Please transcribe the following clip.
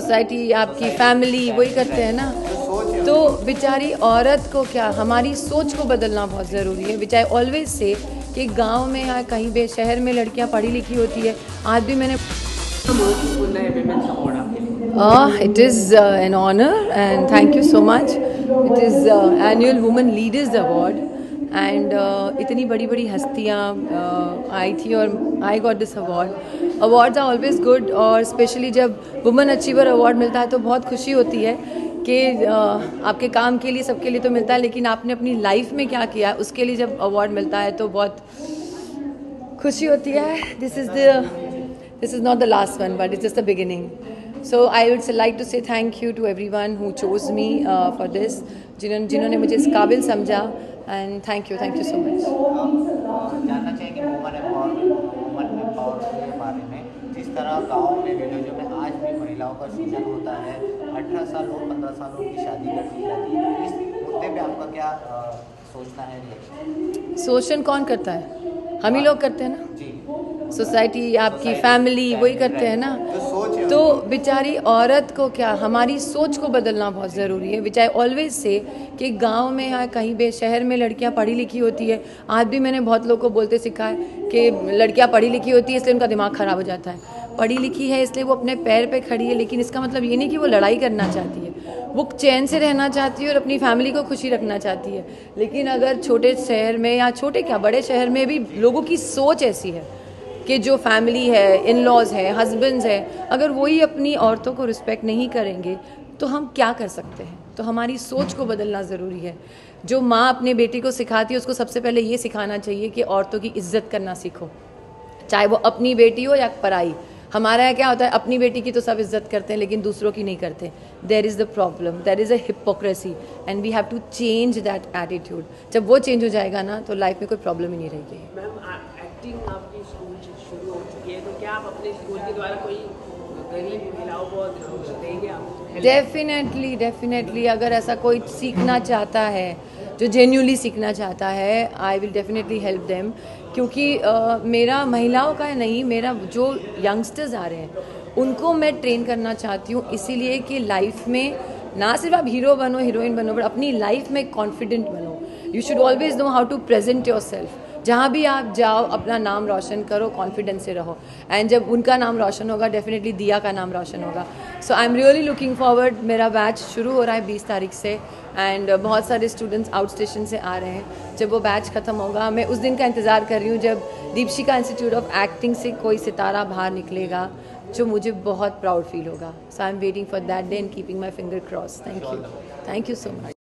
Society, आपकी family वही करते हैं ना। तो बेचारी औरत को क्या, हमारी सोच को बदलना बहुत ज़रूरी है। विच आई ऑलवेज से कि गांव में या कहीं भी शहर में लड़कियां पढ़ी लिखी होती है। आज भी मैंने it is an honor and thank you so much. It is annual Women Leaders Award and इतनी बड़ी बड़ी हस्तियाँ आई थी और I got this award. Awards are always good और स्पेशली जब वुमेन अचीवर अवार्ड मिलता है तो बहुत खुशी होती है कि आपके काम के लिए सबके लिए तो मिलता है, लेकिन आपने अपनी लाइफ में क्या किया उसके लिए जब अवार्ड मिलता है तो बहुत खुशी होती है। This is not the last one, but it's just the beginning. So I would like to say thank you to everyone who chose me for this, जिन्होंने मुझे इस काबिल समझा, and thank you so much. जानना चाहेंगे women empowerment के बारे में। जिस तरह गांव में विलेजों में आज भी महिलाओं का शोषण होता है, 18 साल हो 15 सालों की शादी कर दी जाती है, तो इस मुद्दे पे आपका क्या सोचना है? शोषण कौन करता है? हम ही लोग करते हैं ना। सोसाइटी, आपकी फैमिली वही करते हैं ना। तो बेचारी औरत को क्या, हमारी सोच को बदलना बहुत ज़रूरी है। विच आई ऑलवेज से कि गांव में या कहीं भी शहर में लड़कियां पढ़ी लिखी होती है। आज भी मैंने बहुत लोगों को बोलते सीखा है कि लड़कियां पढ़ी लिखी होती है इसलिए उनका दिमाग ख़राब हो जाता है। पढ़ी लिखी है इसलिए वो अपने पैर पे खड़ी है, लेकिन इसका मतलब ये नहीं कि वो लड़ाई करना चाहती है। वो चैन से रहना चाहती है और अपनी फैमिली को खुशी रखना चाहती है। लेकिन अगर छोटे शहर में या छोटे क्या बड़े शहर में भी लोगों की सोच ऐसी है कि जो फैमिली है, इन लॉज है, हस्बैंड्स है, अगर वही अपनी औरतों को रिस्पेक्ट नहीं करेंगे तो हम क्या कर सकते हैं? तो हमारी सोच को बदलना ज़रूरी है। जो माँ अपने बेटी को सिखाती है उसको सबसे पहले ये सिखाना चाहिए कि औरतों की इज्जत करना सीखो, चाहे वो अपनी बेटी हो या पराई। हमारा यहाँ क्या होता है, अपनी बेटी की तो सब इज्जत करते हैं लेकिन दूसरों की नहीं करते। There is the problem, there is a hypocrisy and we have to change that attitude. जब वो चेंज हो जाएगा ना तो लाइफ में कोई प्रॉब्लम ही नहीं रहेगी। मैम, एक्टिंग आपकी स्कूल से शुरू हो चुकी है, तो क्या आप अपने स्कूल के द्वारा कोई गरीब महिलाओं को देंगे आप? डेफिनेटली अगर ऐसा कोई सीखना चाहता है, जो जेन्युइनली सीखना चाहता है, I will definitely help them. क्योंकि मेरा महिलाओं का नहीं, मेरा जो यंगस्टर्स आ रहे हैं उनको मैं ट्रेन करना चाहती हूँ, इसीलिए कि लाइफ में ना सिर्फ आप हीरो बनो, हीरोइन बनो, बट अपनी लाइफ में कॉन्फिडेंट बनो। You should always know how to present yourself. जहाँ भी आप जाओ अपना नाम रोशन करो, कॉन्फिडेंस से रहो, एंड जब उनका नाम रोशन होगा डेफिनेटली दिया का नाम रोशन होगा। So I am really looking forward. मेरा बैच शुरू हो रहा है 20 तारीख से एंड बहुत सारे स्टूडेंट्स आउट स्टेशन से आ रहे हैं। जब वो बैच ख़त्म होगा मैं उस दिन का इंतज़ार कर रही हूँ जब दीपशिका इंस्टीट्यूट ऑफ एक्टिंग से कोई सितारा बाहर निकलेगा जो मुझे बहुत प्राउड फील होगा। So I am waiting for that day and keeping my finger cross. Thank you so much.